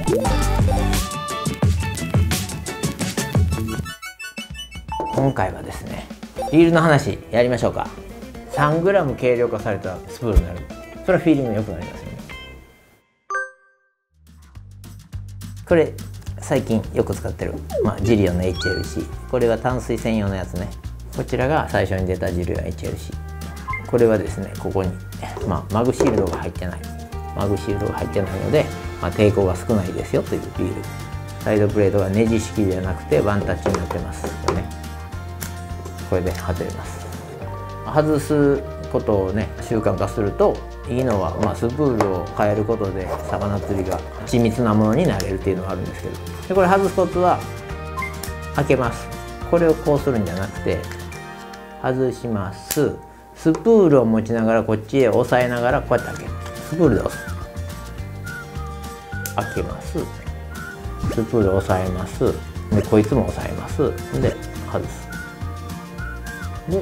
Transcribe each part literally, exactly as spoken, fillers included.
今回はですね、リールの話やりましょうか。さんグラム軽量化されたスプールになる。それはフィーリング良くなりますよね。これ最近よく使ってる、まあ、ジリオンの エイチエルシー、 これは淡水専用のやつね。こちらが最初に出たジリオン エイチエルシー、 これはですね、ここに、まあ、マグシールドが入ってないマグシールドが入ってないので、まあ、抵抗が少ないですよというビール。サイドプレートがネジ式ではなくてワンタッチになってますよね。これで外れます。外すことをね習慣化するといいのは、まあ、スプールを変えることで魚釣りが緻密なものになれるっていうのがあるんですけど、でこれ外すコツは開けます。これをこうするんじゃなくて外します。スプールを持ちながらこっちへ押さえながらこうやって開ける。スプールで押す。開けます。スプールを押さえます。でこいつも押さえます。で外す。で持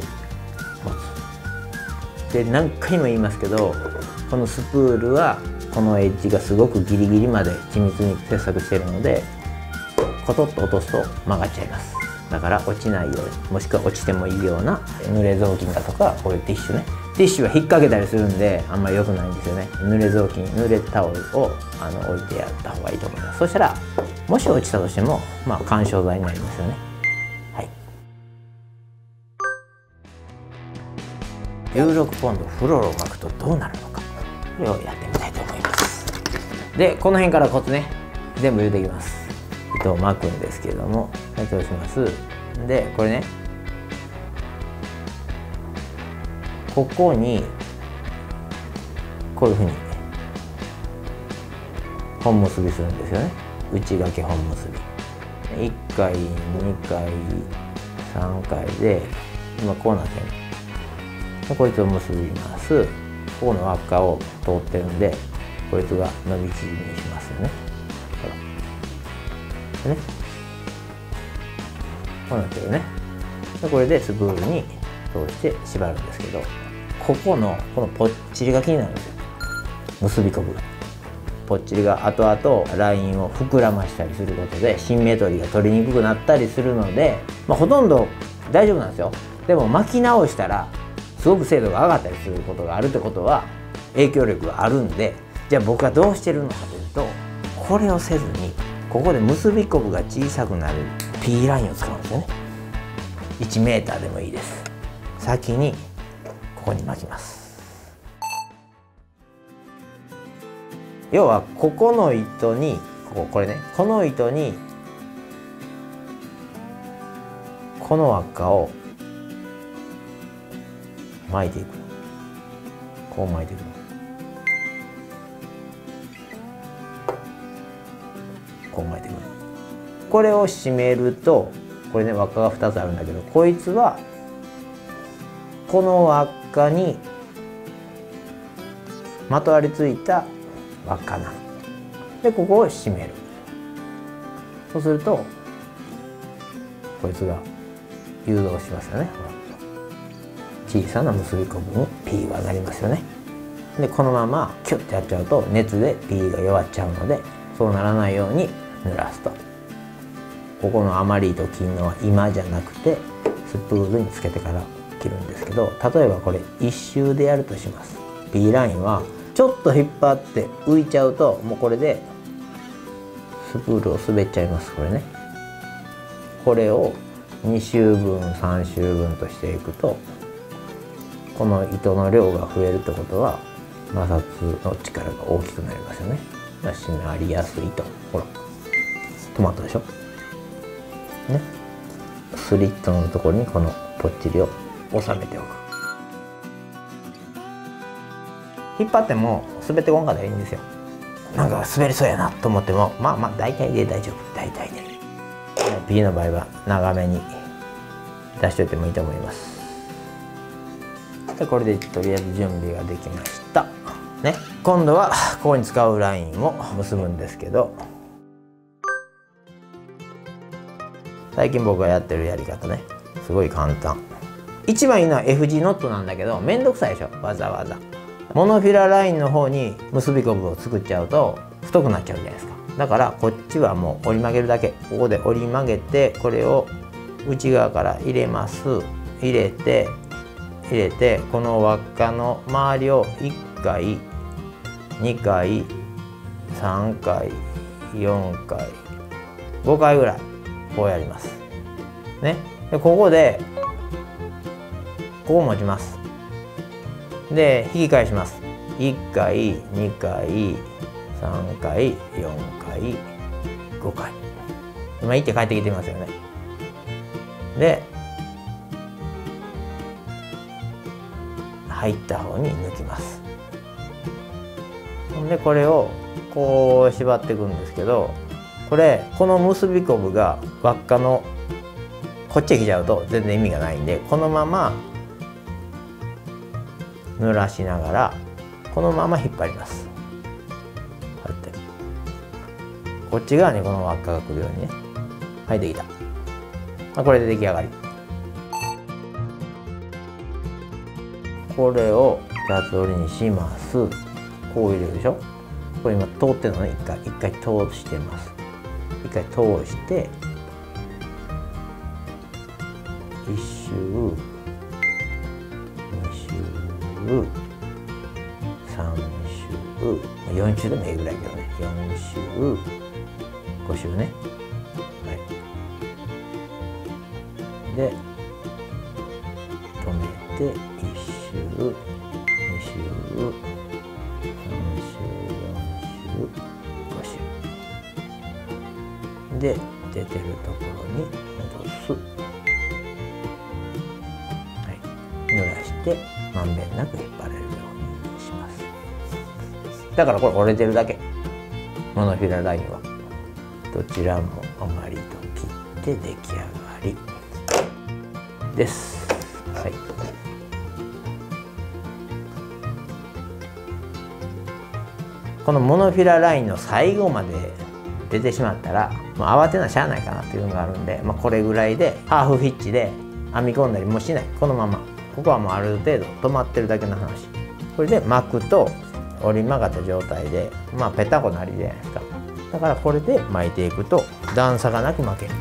つ。で何回も言いますけど、このスプールはこのエッジがすごくギリギリまで緻密に切削しているので、コトッと落とすと曲がっちゃいます。だから落ちないように、もしくは落ちてもいいような濡れ雑巾だとか、こういうティッシュね、ティッシュは引っ掛けたりするんであんまり良くないんですよね。濡れ雑巾、濡れタオルをあの置いてやった方がいいと思います。そしたらもし落ちたとしても、まあ、緩衝材になりますよね。はい、じゅうろくポンドフロロを巻くとどうなるのか、これをやってみたいと思います。でこの辺からコツね、全部言うていきます。糸を巻くんですけれども、はいそうします。でこれね、ここにこういうふうに本結びするんですよね。内掛け本結びいっかいにかいさんかいで今こうなってる。でこいつを結びます。ここの輪っかを通ってるんで、こいつが伸び縮みしますよね。ほらね、こうなってるね。でこれでスプールに通して縛るんですけど、ここのこのぽっちりが気になるんですよ。結びこぶぽっちりが後々ラインを膨らましたりすることでシンメトリーが取りにくくなったりするので、まあ、ほとんど大丈夫なんですよ。でも巻き直したらすごく精度が上がったりすることがあるってことは影響力があるんで、じゃあ僕はどうしてるのかというと、これをせずにここで結びこぶが小さくなる P ラインを使うんですよね。いちメーターでもいいです。先にここに巻きます。要はここの糸にこここれね、この糸にこの輪っかを巻いていく。こう巻いていく。こう巻いていく。これを締めると、これね輪っかがふたつあるんだけど、こいつはこの輪っかにまとわりついた輪っかなので、ここを締める。そうするとこいつが誘導しますよね。小さな結びこぶに P がなりますよね。でこのままキュッてやっちゃうと熱で P が弱っちゃうので、そうならないように濡らすと。ここの余り糸切るのは今じゃなくてスプールにつけてから切るんですけど、例えばこれ一周でやるとします。 P ラインはちょっと引っ張って浮いちゃうと、もうこれでスプールを滑っちゃいます。これね、これをに周分さん周分としていくと、この糸の量が増えるってことは摩擦の力が大きくなりますよね。締まりやすいと。ほらトマトでしょね。スリットのところにこのぽっちりを収めておく。引っ張っても滑ってこんかったらいいんですよ。なんか滑りそうやなと思っても、まあまあ大体で大丈夫。大体で P の場合は長めに出しといてもいいと思います。でこれでとりあえず準備ができましたね。今度はここに使うラインを結ぶんですけど、最近僕がやってるやり方ね、すごい簡単。一番いいのは エフ 字ノットなんだけど、めんどくさいでしょ、わざわざ。モノフィララインの方に結びこぶを作っちゃうと太くなっちゃうじゃないですか。 だからこっちはもう折り曲げるだけ。ここで折り曲げてこれを内側から入れます。入れて入れてこの輪っかの周りをいっかいにかいさんかいよんかいごかいぐらいこうやります。ね。でここでここ持ちます。で引き返します。いっかいにかいさんかいよんかいごかい。今行って帰ってきてますよね。で入った方に抜きます。でこれをこう縛っていくんですけど、これこの結びこぶが輪っかのこっちへ来ちゃうと全然意味がないんで、このまま濡らしながらこのまま引っ張ります。こうやってこっち側にこの輪っかが来るようにね。はい、できた。まあ、これで出来上がり。これを二つ折りにします。こう入れるでしょ。これ今通ってるのね。一回一回通してます。一回通して一周二周三周四周でもいいぐらいけどね。四周五周ね。はい。で止めて一周二周三周四周五周で出てるところに戻す。はい、濡らしてまんべんなく引っ張れるようにします。だからこれ折れてるだけ。モノフィララインはどちらも余りと切って出来上がりです。はい。このモノフィララインの最後まで出てしまったら、もう慌てなしゃあないかなっていうのがあるんで、まあ、これぐらいでハーフフィッチで編み込んだりもしない。このままここはもうある程度止まってるだけの話。これで巻くと折り曲がった状態でまあペタコなりじゃないですか。だからこれで巻いていくと段差がなく巻ける。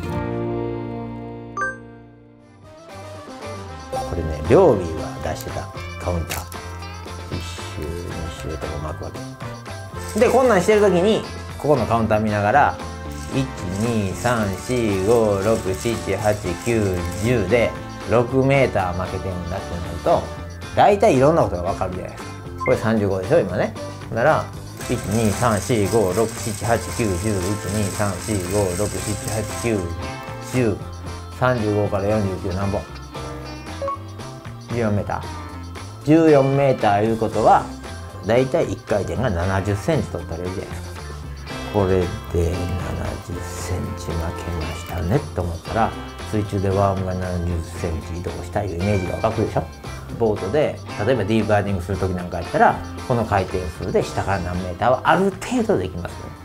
これね、両ビーが出してたカウンターいっ周に周とか巻くわけで、こんなんしてる時にここのカウンター見ながらいちにさんしごろくしちはちきゅうじゅうでろくメーター負けてるんだってなると大体いろんなことが分かるじゃないですか。これさんじゅうごでしょ今ね。だからいちにさんしごろくしちはちきゅうじゅういちにさんしごろくしちはちきゅうじゅうさんじゅうごからよんじゅうきゅう何本じゅうよんメーターじゅうよんメーターいうことはだいたいいっかい転がななじゅっセンチ取ったらいいじゃないですか。これでななじゅっセンチ負けましたねと思ったら水中でワームがななじゅっセンチ移動したいうイメージが湧くでしょ。ボートで例えばディープライディングする時なんかやったらこの回転数で下から何メーターはある程度できますよね。